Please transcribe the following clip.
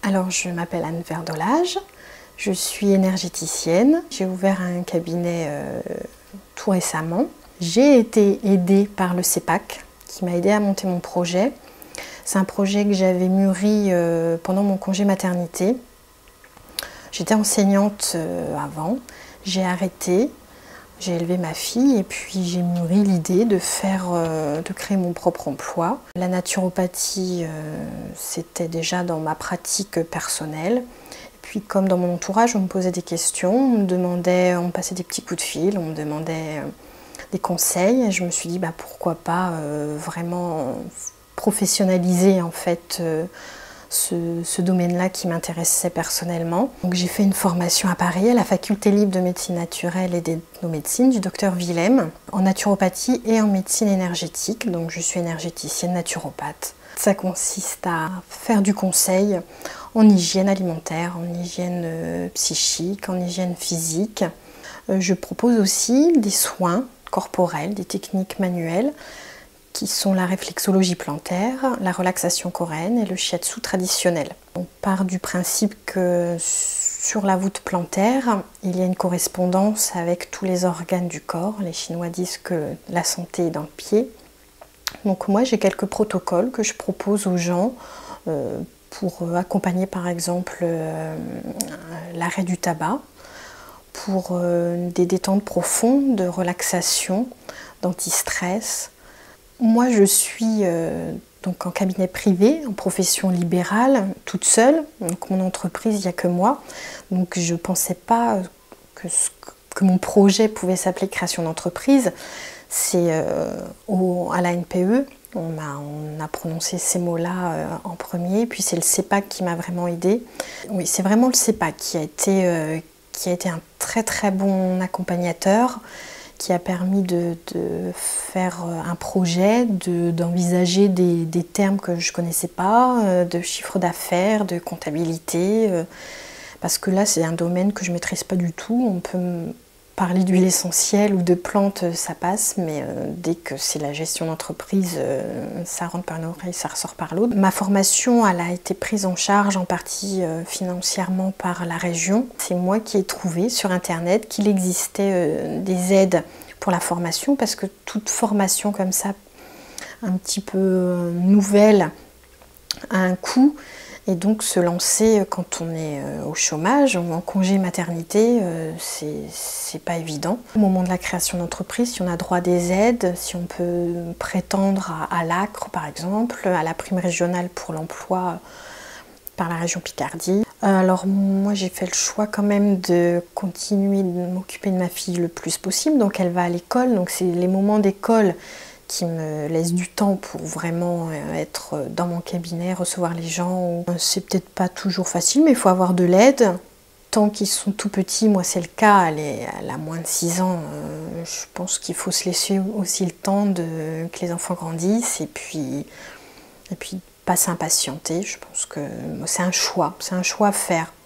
Alors, je m'appelle Anne Verdolage, je suis énergéticienne. J'ai ouvert un cabinet tout récemment. J'ai été aidée par le CEPAC qui m'a aidée à monter mon projet. C'est un projet que j'avais mûri pendant mon congé maternité. J'étais enseignante avant, j'ai arrêté, j'ai élevé ma fille et puis j'ai mûri l'idée de créer mon propre emploi. La naturopathie, c'était déjà dans ma pratique personnelle. Et puis comme dans mon entourage, on me posait des questions, on me passait des petits coups de fil, on me demandait des conseils. Et je me suis dit pourquoi pas vraiment professionnaliser en fait ce domaine-là qui m'intéressait personnellement. Donc j'ai fait une formation à Paris, à la faculté libre de médecine naturelle et d'ethnomédecine du docteur Willem, en naturopathie et en médecine énergétique. Donc je suis énergéticienne naturopathe. Ça consiste à faire du conseil en hygiène alimentaire, en hygiène psychique, en hygiène physique. Je propose aussi des soins corporels, des techniques manuelles, qui sont la réflexologie plantaire, la relaxation coréenne et le shiatsu traditionnel. On part du principe que sur la voûte plantaire, il y a une correspondance avec tous les organes du corps. Les Chinois disent que la santé est dans le pied. Donc moi j'ai quelques protocoles que je propose aux gens pour accompagner par exemple l'arrêt du tabac, pour des détentes profondes de relaxation, d'anti-stress. Moi, je suis donc en cabinet privé, en profession libérale, toute seule. Donc mon entreprise, il n'y a que moi. Donc je ne pensais pas que mon projet pouvait s'appeler création d'entreprise. C'est à la NPE, on a prononcé ces mots-là en premier. Puis c'est le CEPAC qui m'a vraiment aidée. Oui, c'est vraiment le CEPAC qui a été un très très bon accompagnateur, qui a permis de faire un projet, d'envisager des termes que je ne connaissais pas, de chiffre d'affaires, de comptabilité, parce que là c'est un domaine que je ne maîtrise pas du tout. On peut me parler d'huile essentielle ou de plantes, ça passe, mais dès que c'est la gestion d'entreprise, ça rentre par une oreille, ça ressort par l'autre. Ma formation, elle a été prise en charge en partie financièrement par la région. C'est moi qui ai trouvé sur internet qu'il existait des aides pour la formation, parce que toute formation comme ça, un petit peu nouvelle, a un coût. Et donc se lancer quand on est au chômage ou en congé maternité, c'est pas évident. Au moment de la création d'entreprise, si on a droit à des aides, si on peut prétendre à l'ACRE par exemple, à la prime régionale pour l'emploi par la région Picardie. Alors moi j'ai fait le choix quand même de continuer de m'occuper de ma fille le plus possible, donc elle va à l'école, donc c'est les moments d'école qui me laisse du temps pour vraiment être dans mon cabinet, recevoir les gens. C'est peut-être pas toujours facile, mais il faut avoir de l'aide. Tant qu'ils sont tout petits, moi c'est le cas, elle a moins de 6 ans, je pense qu'il faut se laisser aussi le temps que les enfants grandissent et puis pas s'impatienter. Je pense que c'est un choix à faire.